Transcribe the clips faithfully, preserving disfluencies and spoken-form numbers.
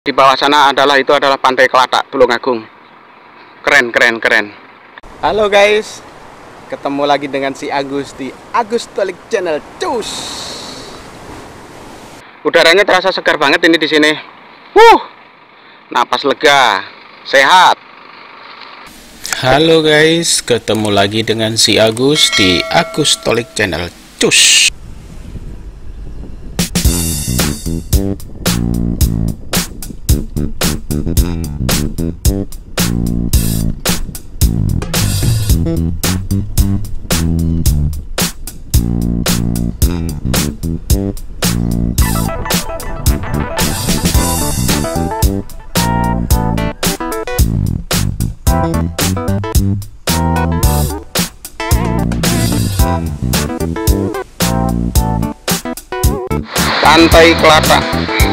Di bawah sana adalah itu adalah Pantai Kelatak, Tulungagung. Keren, keren, keren. Halo guys, ketemu lagi dengan si Agus di Agus Tolik Channel. Cus. Udaranya terasa segar banget ini di sini. Wuh, napas lega, sehat. Halo guys, ketemu lagi dengan si Agus di Agus Tolik Channel. Cus. Pantai Kelatak.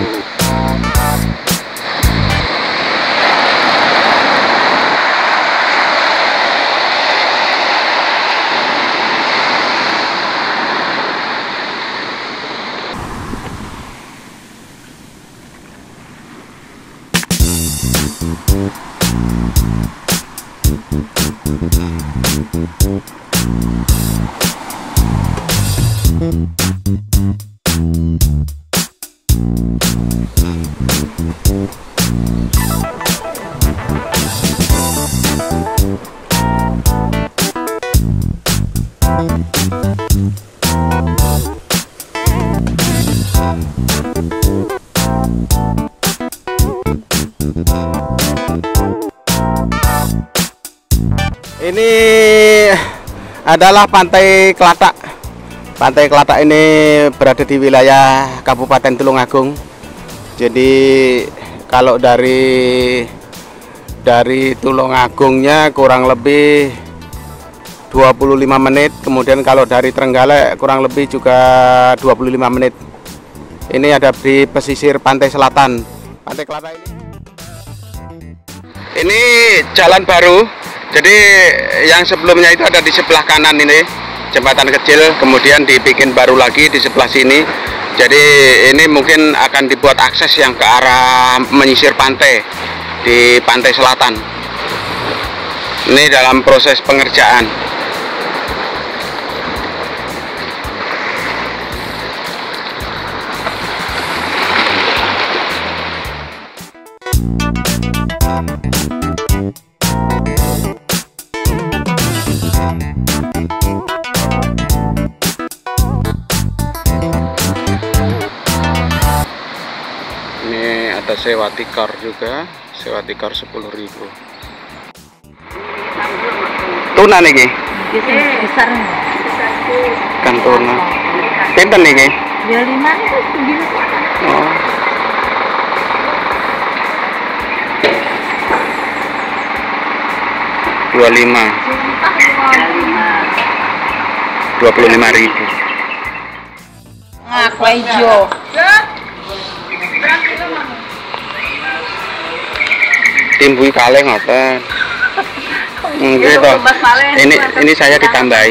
Ini adalah Pantai Kelatak. Pantai Kelatak ini berada di wilayah Kabupaten Tulungagung. Jadi kalau dari dari Tulungagungnya kurang lebih dua puluh lima menit, kemudian kalau dari Trenggalek kurang lebih juga dua puluh lima menit. Ini ada di pesisir pantai selatan. Pantai Kelatak ini Ini jalan baru. Jadi yang sebelumnya itu ada di sebelah kanan ini, jembatan kecil, kemudian dibikin baru lagi di sebelah sini. Jadi ini mungkin akan dibuat akses yang ke arah menyisir pantai di pantai selatan. Ini dalam proses pengerjaan. Ada sewa tikar juga, sewa tikar sepuluh ribu. Tuna nih, besar kan tuna. Pinten nih? Ya lima itu segini. Oh. Dua lima. Dua puluh lima ribu. Ngaku hijau. Timbui kaleng ngoten. Nggih toh. Ini ini saya ditambahi.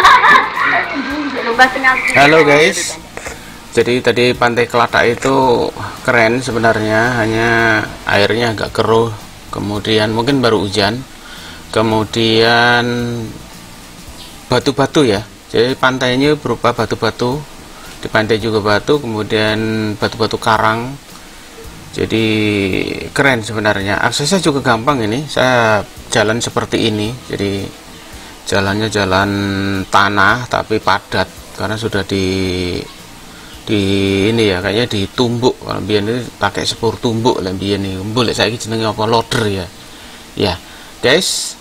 Halo guys. Jadi tadi Pantai Kelatak itu keren sebenarnya, hanya airnya agak keruh. Kemudian mungkin baru hujan. Kemudian batu-batu ya. Jadi pantainya berupa batu-batu. Di pantai juga batu, kemudian batu-batu karang. Jadi keren sebenarnya, aksesnya juga gampang. Ini saya jalan seperti ini, jadi jalannya jalan tanah tapi padat karena sudah di di ini ya, kayaknya ditumbuk. Kalau biar ini pakai sepur tumbuk lah biar ini boleh saya jenenge apa loader ya ya guys.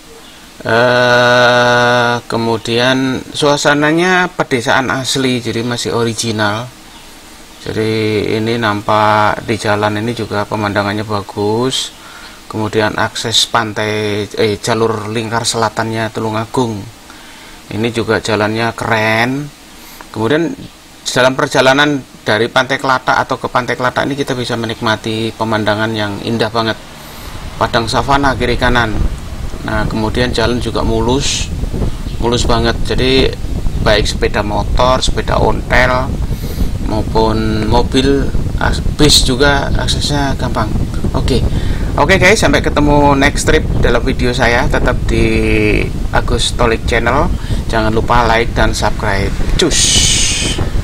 Eh, kemudian suasananya pedesaan asli, jadi masih original. Jadi ini nampak di jalan ini juga pemandangannya bagus. Kemudian akses pantai eh jalur lingkar selatannya Tulungagung. Ini juga jalannya keren. Kemudian dalam perjalanan dari Pantai Kelatak atau ke Pantai Kelatak ini kita bisa menikmati pemandangan yang indah banget. Padang savana kiri kanan. Nah, kemudian jalan juga mulus. Mulus banget. Jadi baik sepeda motor, sepeda ontel maupun mobil, bis juga aksesnya gampang. Oke, oke guys, sampai ketemu next trip dalam video saya. Tetap di Agus Tolik Channel. Jangan lupa like dan subscribe. Cus.